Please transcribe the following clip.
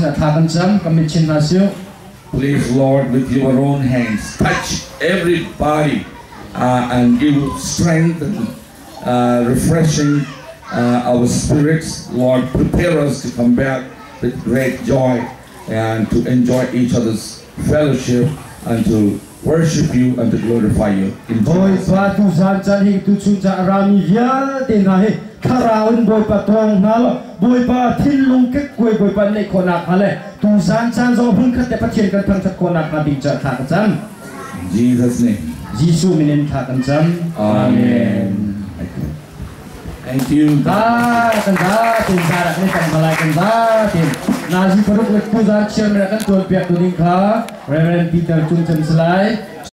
sina thakan cham commission hasio. Please, Lord, with your own hands, touch everybody and give strength and refreshing our spirits. Lord, prepare us to come back with great joy and to enjoy each other's fellowship and to worship you and to glorify you. In Jesus' name. Kharaun boy patong nalo boy pa thinlung ke koi boy pa nei khona khale tu san san zo hun khat te pathian kan thang chat khona kha ding cha tha kan In Jesus' name. Jisu minen tha kan cham. Amen. Thank you. Da kan da tin sa ra ni kan malai kan da tin nazi paruk le puja chairman kan tol pek tu ding kha Reverend Peter Chung Chem Slai